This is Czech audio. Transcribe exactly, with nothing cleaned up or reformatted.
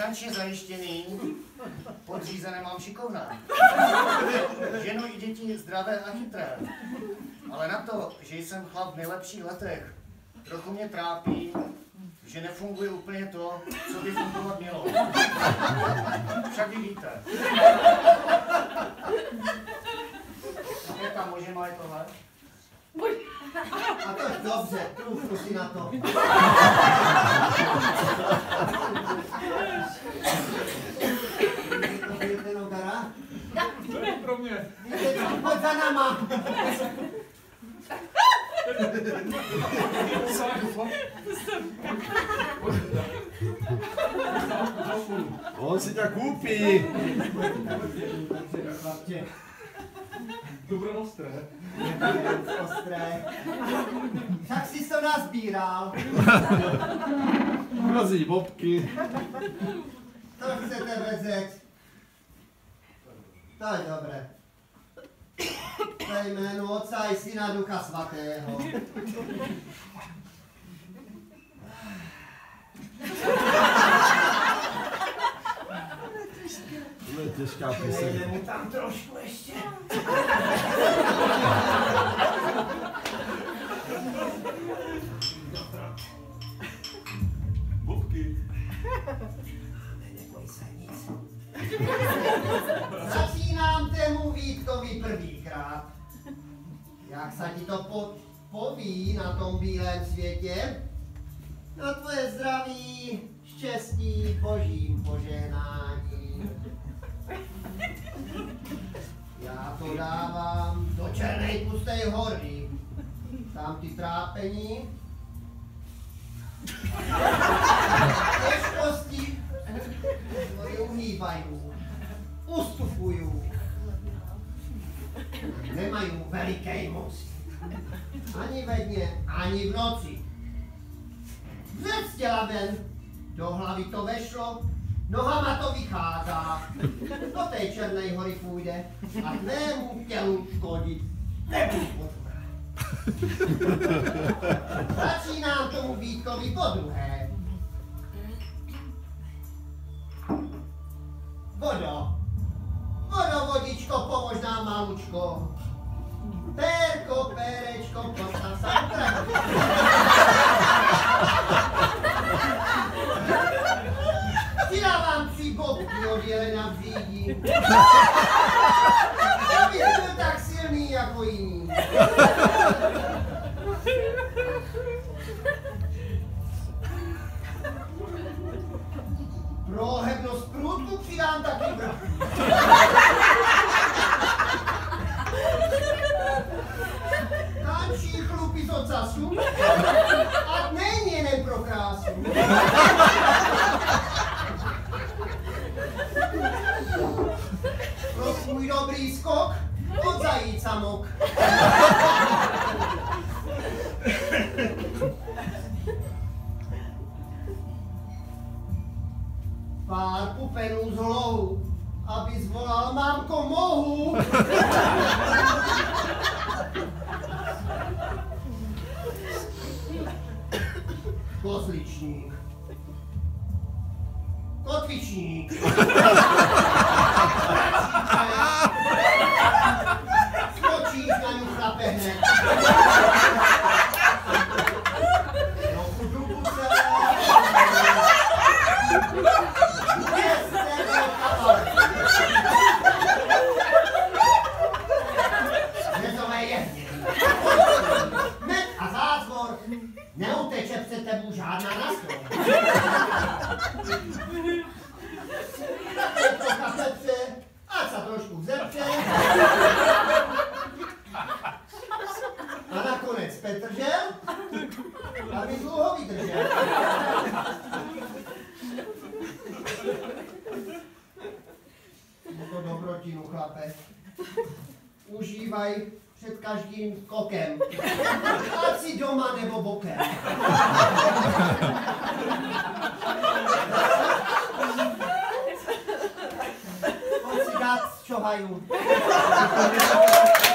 finančně zajištěný, podřízené mám šikovné. Ženu i děti zdravé a chytré. Ale na to, že jsem chlap v nejlepších letech, trochu mě trápí, že nefunguje úplně to, co by fungovat mělo. Však vy víte. Je tam může mají tohle? A to je dobře, trůfnu si na to. To budete Nogara? To je pro mě. Víte co, pojď za náma. On si tak kúpi. Chlapče. Dobro ostré. Ostré. Tak si to nazbíral. Mrazí bobky. To chcete vezet. To je dobré. Ve jménu Otca i Syna Ducha Svatého. To je těžká píseň. Dejme mu tam trošku ještě. Bobky. Neboj se nic. Začínám tému Vítkovi prvýkrát. Jak se ti to po, poví na tom bílém světě? Na tvoje zdraví, štěstí, božím požehnání. Já to dávám do černej pusté hory. Tam ty trápení, těžkosti tvoje uhýbají, ustupují. Nemají veliké moci. Ani ve dně, ani v noci. Vzed z těla ven, do hlavy to vešlo, nohama to vychází. Do té černé hory půjde a tvému tělu škodit nebudu. Začínám tomu Vítkovi po druhé. Vodo, vodo, vodičko, pomož nám malučko. Pérko, pérečko, postav sa utrahu. Přidávám tři bobky od jelena v řídí. Abych byl tak silný jako jiný. Pro hebnost průdku přidám taky brak. Tančí chlupy z ocasu a není jeden pro krásu. Pro svůj dobrý skok od zajíca mok. Pár pupenů z hlohu, aby zvolal mámko mohu. Kozličník. Kotvičník. Skočíš na ňu chlape hned. Trochu dubu se. Měste do kabaret. Řezové jezdění. Med a zázvor. Neuteče před tebou žádná nástroj. Také trocha pepře, ať se trošku vzepře. A nakonec Petržel, aby dlouho vydržel. To dobrotinu, chlape. Užívaj před každým skokem. Ať si doma nebo bokem. Pojď si dát z čohaju.